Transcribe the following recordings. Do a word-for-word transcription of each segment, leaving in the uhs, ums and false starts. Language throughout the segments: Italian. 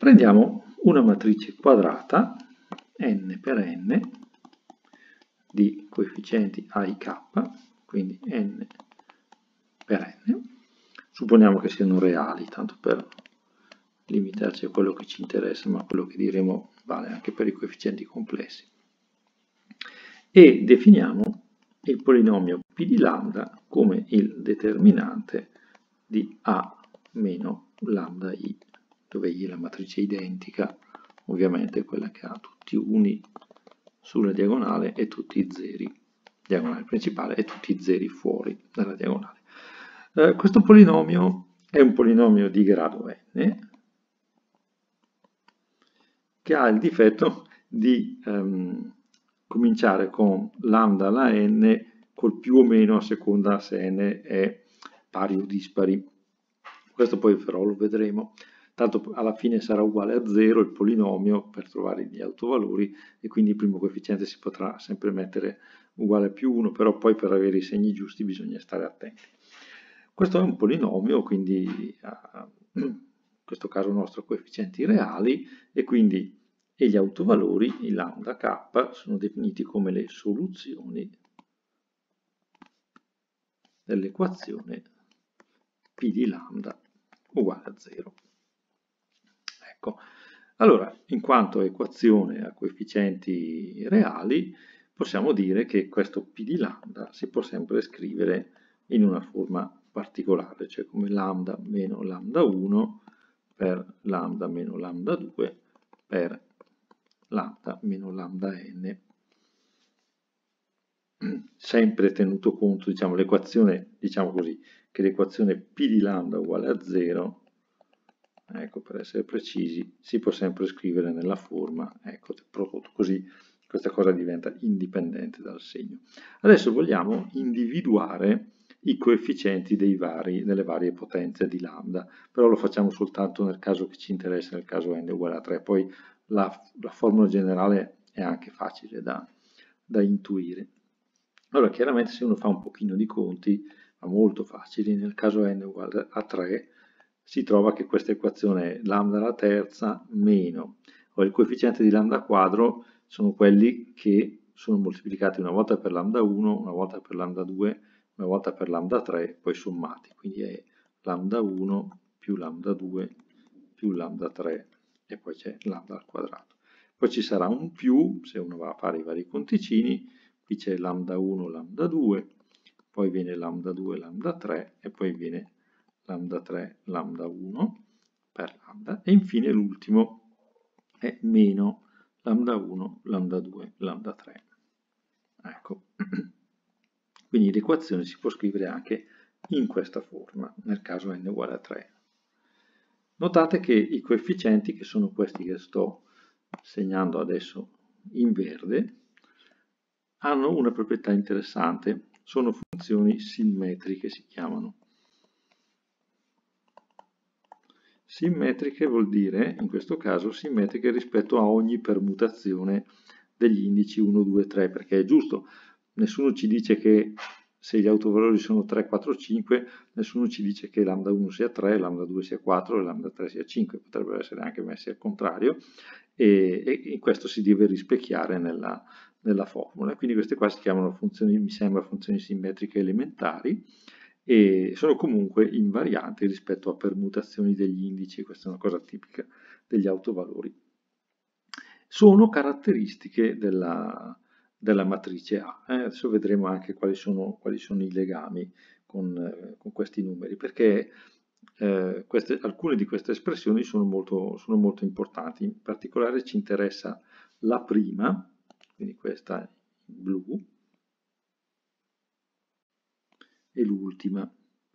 Prendiamo una matrice quadrata, n per n, di coefficienti a i k, quindi n per n. Supponiamo che siano reali, tanto per limitarci a quello che ci interessa, ma quello che diremo vale anche per i coefficienti complessi. E definiamo il polinomio p di lambda come il determinante di a meno lambda i, dove i è la matrice identica, ovviamente quella che ha tutti uni sulla diagonale e tutti i zeri, diagonale principale, e tutti i zeri fuori dalla diagonale. Eh, questo polinomio è un polinomio di grado n, che ha il difetto di ehm, cominciare con lambda alla n col più o meno a seconda se n è pari o dispari. Questo poi però lo vedremo. Tanto alla fine sarà uguale a zero il polinomio per trovare gli autovalori e quindi il primo coefficiente si potrà sempre mettere uguale a più uno, però poi per avere i segni giusti bisogna stare attenti. Questo è un polinomio, quindi ha, in questo caso nostro coefficienti reali, e quindi e gli autovalori, i lambda k, sono definiti come le soluzioni dell'equazione p di lambda uguale a zero. Ecco, allora, in quanto a equazione a coefficienti reali, possiamo dire che questo p di lambda si può sempre scrivere in una forma particolare, cioè come lambda meno lambda uno per lambda meno lambda due per lambda meno lambda n. Sempre tenuto conto, diciamo, l'equazione, diciamo così, che l'equazione p di lambda uguale a zero, ecco, per essere precisi, si può sempre scrivere nella forma, ecco, prodotto, così questa cosa diventa indipendente dal segno. Adesso vogliamo individuare i coefficienti dei vari, delle varie potenze di lambda, però lo facciamo soltanto nel caso che ci interessa, nel caso n uguale a tre, poi la, la formula generale è anche facile da, da intuire. Allora, chiaramente se uno fa un pochino di conti, ma molto facili, nel caso n uguale a tre, si trova che questa equazione è lambda alla terza meno, o il coefficiente di lambda quadro sono quelli che sono moltiplicati una volta per lambda uno, una volta per lambda due, una volta per lambda tre, poi sommati. Quindi è lambda uno più lambda due più lambda tre e poi c'è lambda al quadrato. Poi ci sarà un più, se uno va a fare i vari conticini, qui c'è lambda uno, lambda due, poi viene lambda due, lambda tre e poi viene lambda tre, lambda uno per lambda, e infine l'ultimo è meno lambda uno, lambda due, lambda tre. Ecco, quindi l'equazione si può scrivere anche in questa forma, nel caso n uguale a tre. Notate che i coefficienti, che sono questi che sto segnando adesso in verde, hanno una proprietà interessante, sono funzioni simmetriche, si chiamano. Simmetriche vuol dire, in questo caso, simmetriche rispetto a ogni permutazione degli indici uno, due, tre, perché è giusto, nessuno ci dice che se gli autovalori sono tre, quattro, cinque, nessuno ci dice che lambda uno sia tre, lambda due sia quattro e lambda tre sia cinque, potrebbero essere anche messi al contrario, e, e questo si deve rispecchiare nella, nella formula. Quindi queste qua si chiamano funzioni, mi sembra, funzioni simmetriche elementari, e sono comunque invarianti rispetto a permutazioni degli indici, questa è una cosa tipica degli autovalori. Sono caratteristiche della, della matrice A. Eh? Adesso vedremo anche quali sono, quali sono i legami con, eh, con questi numeri, perché eh, queste, alcune di queste espressioni sono molto, sono molto importanti. In particolare ci interessa la prima, quindi questa in blu, e l'ultima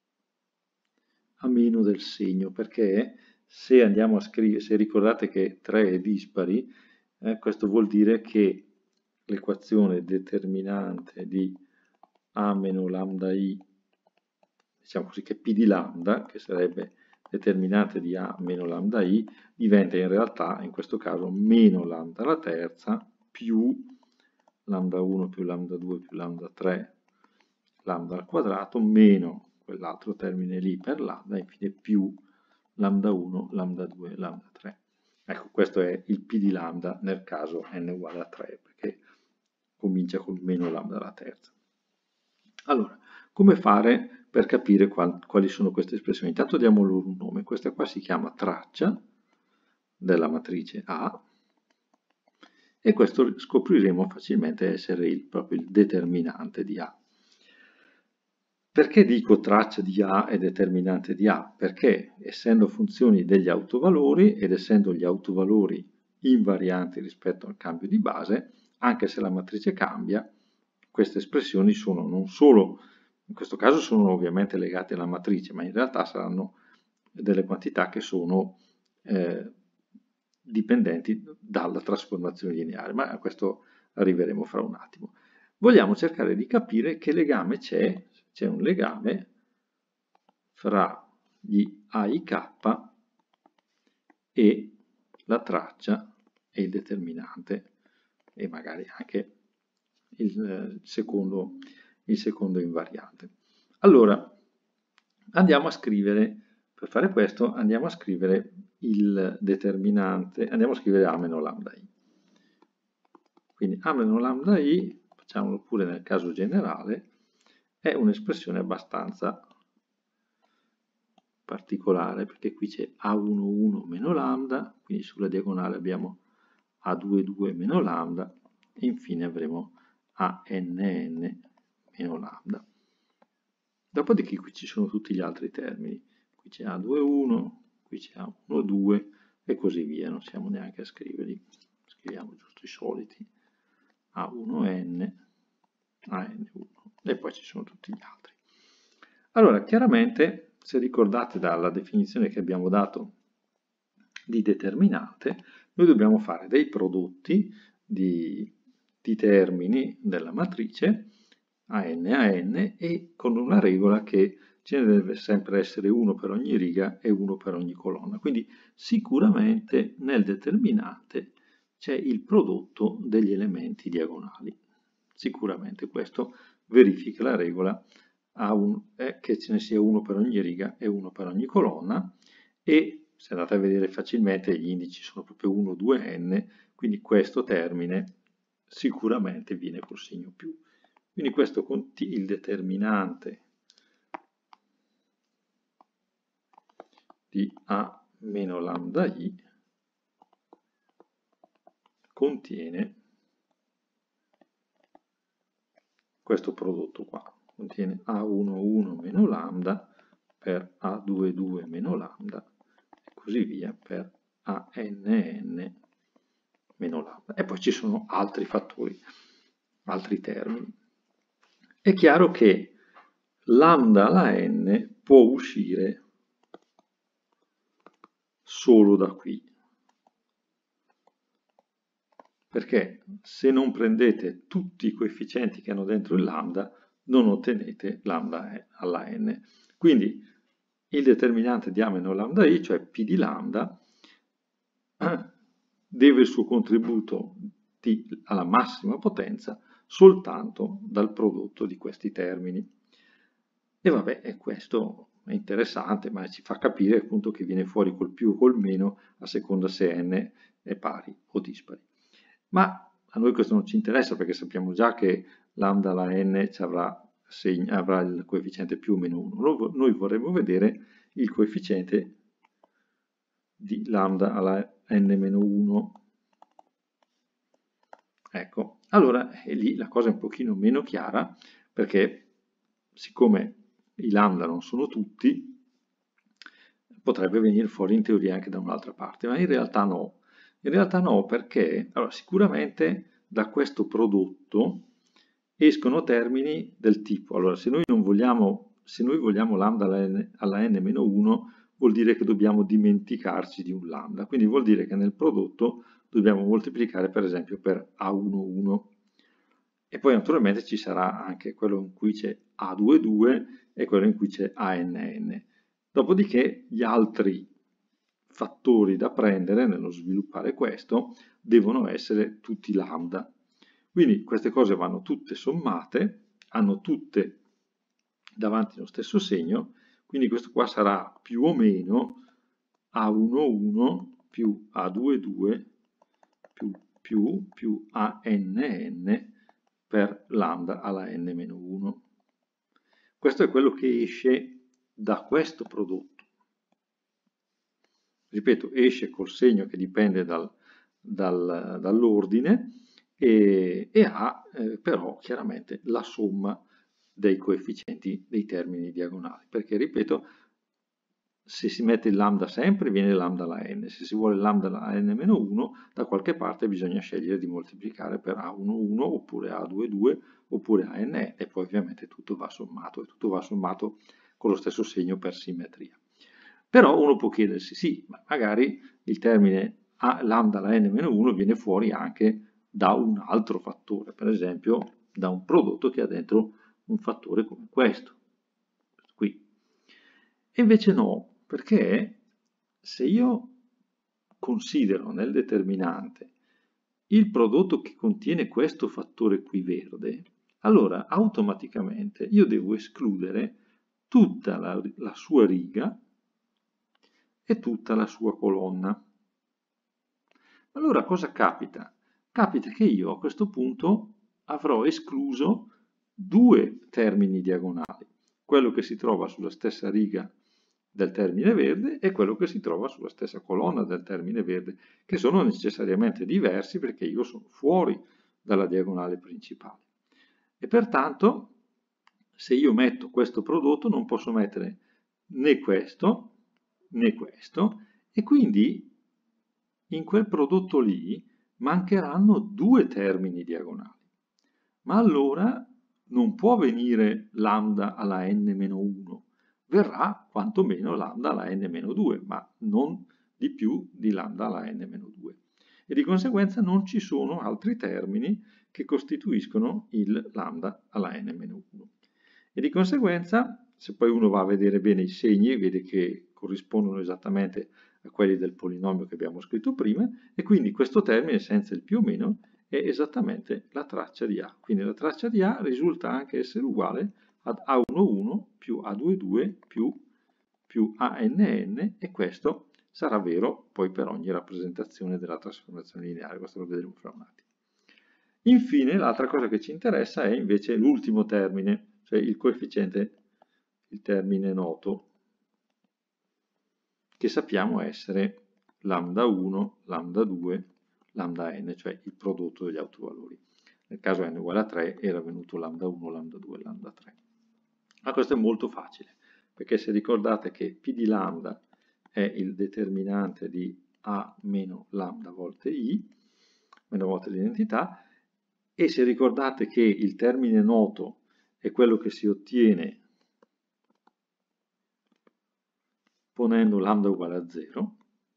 a meno del segno, perché se andiamo a scrivere, se ricordate che tre è dispari, eh, questo vuol dire che l'equazione determinante di a meno lambda i, diciamo così, che p di lambda, che sarebbe determinante di a meno lambda i, diventa in realtà, in questo caso, meno lambda alla terza più lambda uno più lambda due più lambda tre lambda al quadrato meno quell'altro termine lì per lambda, e infine più lambda uno, lambda due, lambda tre. Ecco, questo è il P di lambda nel caso n uguale a tre, perché comincia con meno lambda alla terza. Allora, come fare per capire qual, quali sono queste espressioni? Intanto diamo loro un nome. Questa qua si chiama traccia della matrice A, e questo scopriremo facilmente essere il, proprio il determinante di A. Perché dico traccia di A e determinante di A? Perché essendo funzioni degli autovalori ed essendo gli autovalori invarianti rispetto al cambio di base, anche se la matrice cambia, queste espressioni sono non solo, in questo caso sono ovviamente legate alla matrice, ma in realtà saranno delle quantità che sono eh, dipendenti dalla trasformazione lineare, ma a questo arriveremo fra un attimo. Vogliamo cercare di capire che legame c'è, c'è un legame fra gli A I K e la traccia e il determinante e magari anche il secondo, il secondo invariante. Allora, andiamo a scrivere, per fare questo andiamo a scrivere il determinante, andiamo a scrivere A meno lambda I. Quindi A meno lambda I, facciamolo pure nel caso generale, è un'espressione abbastanza particolare, perché qui c'è A uno uno meno lambda, quindi sulla diagonale abbiamo A due due meno lambda, e infine avremo A N N meno lambda. Dopodiché qui ci sono tutti gli altri termini, qui c'è A due uno, qui c'è A uno due e così via, non siamo neanche a scriverli, scriviamo giusto i soliti, A uno N, A N uno, e poi ci sono tutti gli altri. Allora, chiaramente, se ricordate dalla definizione che abbiamo dato di determinante, noi dobbiamo fare dei prodotti di, di termini della matrice A N A N e con una regola che ce ne deve sempre essere uno per ogni riga e uno per ogni colonna. Quindi sicuramente nel determinante c'è il prodotto degli elementi diagonali. Sicuramente questo verifica la regola a un, eh, che ce ne sia uno per ogni riga e uno per ogni colonna, e se andate a vedere facilmente gli indici sono proprio uno, due, n, quindi questo termine sicuramente viene col segno più. Quindi questo il determinante di A meno lambda I contiene questo prodotto qua, contiene A uno uno meno lambda per A due due meno lambda e così via per A N N meno lambda. E poi ci sono altri fattori, altri termini. È chiaro che lambda alla n può uscire solo da qui, perché se non prendete tutti i coefficienti che hanno dentro il lambda, non ottenete lambda alla n. Quindi il determinante di A meno lambda I, cioè P di lambda, deve il suo contributo di, alla massima potenza soltanto dal prodotto di questi termini. E vabbè, e questo è interessante, ma ci fa capire appunto che viene fuori col più o col meno a seconda se n è pari o dispari. Ma a noi questo non ci interessa perché sappiamo già che lambda alla n ci avrà, avrà il coefficiente più o meno uno. Noi vorremmo vedere il coefficiente di lambda alla n meno uno. Ecco, allora e lì la cosa è un pochino meno chiara, perché siccome i lambda non sono tutti, potrebbe venire fuori in teoria anche da un'altra parte, ma in realtà no. In realtà no, perché allora, sicuramente da questo prodotto escono termini del tipo, allora se noi non vogliamo, se noi vogliamo lambda alla n, alla n meno uno, vuol dire che dobbiamo dimenticarci di un lambda, quindi vuol dire che nel prodotto dobbiamo moltiplicare per esempio per A uno uno. E poi naturalmente ci sarà anche quello in cui c'è A due due e quello in cui c'è A N N. Dopodiché gli altri fattori da prendere nello sviluppare questo devono essere tutti lambda. Quindi queste cose vanno tutte sommate, hanno tutte davanti lo stesso segno, quindi questo qua sarà più o meno A uno uno più A due due più più più A N N per lambda alla n meno uno. Questo è quello che esce da questo prodotto. Ripeto, esce col segno che dipende dal, dal, dall'ordine e, e ha eh, però chiaramente la somma dei coefficienti dei termini diagonali, perché ripeto, se si mette il lambda sempre viene lambda alla n, se si vuole lambda alla n meno uno da qualche parte bisogna scegliere di moltiplicare per A uno uno oppure A due due oppure A N e poi ovviamente tutto va sommato e tutto va sommato con lo stesso segno per simmetria. Però uno può chiedersi, sì, ma magari il termine A lambda alla n meno uno viene fuori anche da un altro fattore, per esempio da un prodotto che ha dentro un fattore come questo, qui. E invece no, perché se io considero nel determinante il prodotto che contiene questo fattore qui verde, allora automaticamente io devo escludere tutta la, la sua riga e tutta la sua colonna. Allora cosa capita? Capita che io a questo punto avrò escluso due termini diagonali, quello che si trova sulla stessa riga del termine verde e quello che si trova sulla stessa colonna del termine verde, che sono necessariamente diversi perché io sono fuori dalla diagonale principale. E pertanto, se io metto questo prodotto, non posso mettere né questo né questo, e quindi in quel prodotto lì mancheranno due termini diagonali. Ma allora non può venire lambda alla n meno uno, verrà quantomeno lambda alla n meno due, ma non di più di lambda alla n meno due. E di conseguenza non ci sono altri termini che costituiscono il lambda alla n meno uno. E di conseguenza, se poi uno va a vedere bene i segni, vede che corrispondono esattamente a quelli del polinomio che abbiamo scritto prima, e quindi questo termine senza il più o meno è esattamente la traccia di A. Quindi la traccia di A risulta anche essere uguale ad A uno uno più A due due più, più A N N, e questo sarà vero poi per ogni rappresentazione della trasformazione lineare, questo lo vedremo fra un attimo. Infine, l'altra cosa che ci interessa è invece l'ultimo termine, cioè il coefficiente, il termine noto, che sappiamo essere lambda uno, lambda due, lambda n, cioè il prodotto degli autovalori. Nel caso n uguale a tre era venuto lambda uno, lambda due, lambda tre. Ma questo è molto facile, perché se ricordate che P di lambda è il determinante di A meno lambda volte I, meno volte l'identità, e se ricordate che il termine noto è quello che si ottiene ponendo lambda uguale a zero,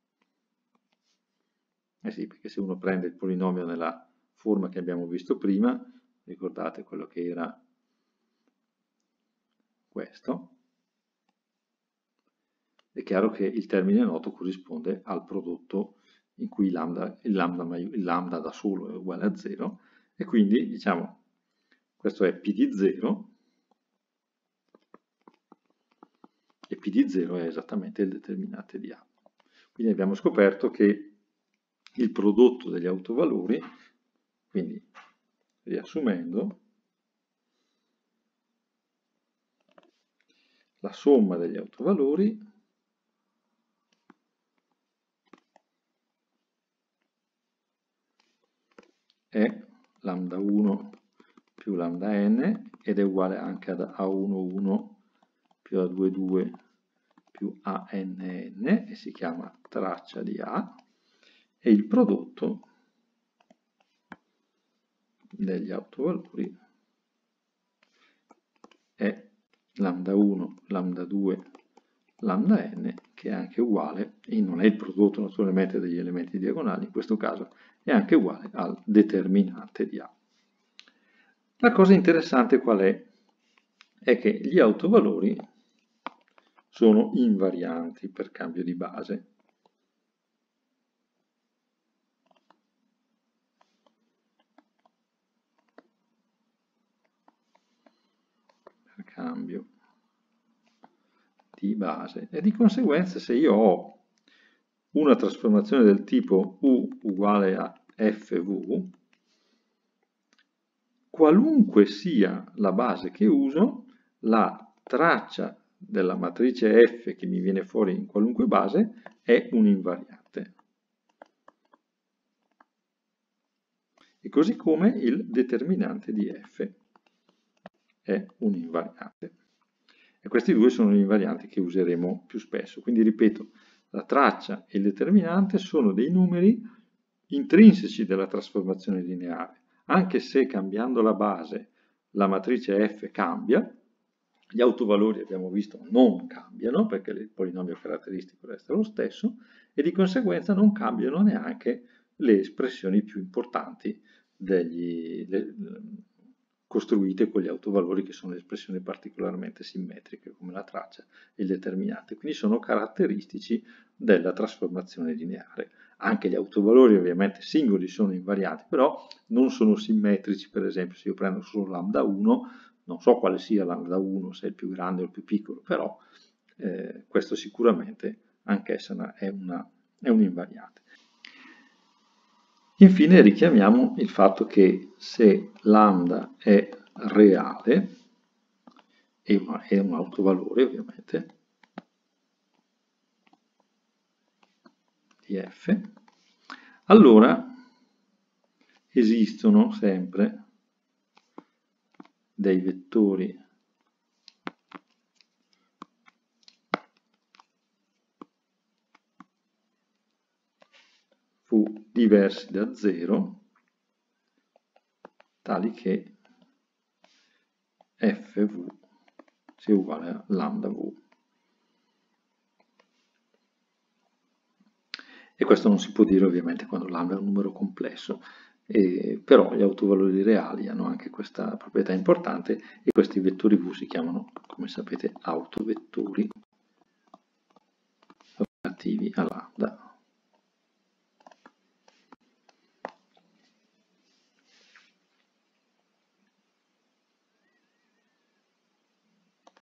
eh sì, perché se uno prende il polinomio nella forma che abbiamo visto prima, ricordate quello che era questo, è chiaro che il termine noto corrisponde al prodotto in cui lambda, il, lambda, il lambda da solo è uguale a zero, e quindi diciamo questo è P di zero, e P di zero è esattamente il determinante di A. Quindi abbiamo scoperto che il prodotto degli autovalori, quindi riassumendo, la somma degli autovalori è lambda uno più lambda n ed è uguale anche ad A uno uno più A due due più A N N e si chiama traccia di A, e il prodotto degli autovalori è lambda uno, lambda due, lambda n, che è anche uguale, e non è il prodotto naturalmente degli elementi diagonali, in questo caso è anche uguale al determinante di A. La cosa interessante qual è? È che gli autovalori sono invarianti per cambio di base. Per cambio di base. E di conseguenza se io ho una trasformazione del tipo U uguale a F V, qualunque sia la base che uso, la traccia della matrice F che mi viene fuori in qualunque base è un'invariante. E così come il determinante di F è un'invariante. E questi due sono le invarianti che useremo più spesso. Quindi ripeto, la traccia e il determinante sono dei numeri intrinseci della trasformazione lineare. Anche se cambiando la base la matrice F cambia, gli autovalori abbiamo visto non cambiano perché il polinomio caratteristico resta lo stesso e di conseguenza non cambiano neanche le espressioni più importanti degli, le, costruite con gli autovalori che sono espressioni particolarmente simmetriche come la traccia e il determinante, quindi sono caratteristici della trasformazione lineare. Anche gli autovalori ovviamente singoli sono invarianti, però non sono simmetrici. Per esempio, se io prendo solo lambda uno, non so quale sia lambda uno, se è il più grande o il più piccolo, però eh, questo sicuramente anch'essa è un'invariante. Infine richiamiamo il fatto che se lambda è reale, è un autovalore ovviamente, di F, allora esistono sempre dei vettori V diversi da zero, tali che Fv sia uguale a lambda V. E questo non si può dire ovviamente quando lambda è un numero complesso, eh, però gli autovalori reali hanno anche questa proprietà importante e questi vettori V si chiamano, come sapete, autovettori relativi a lambda.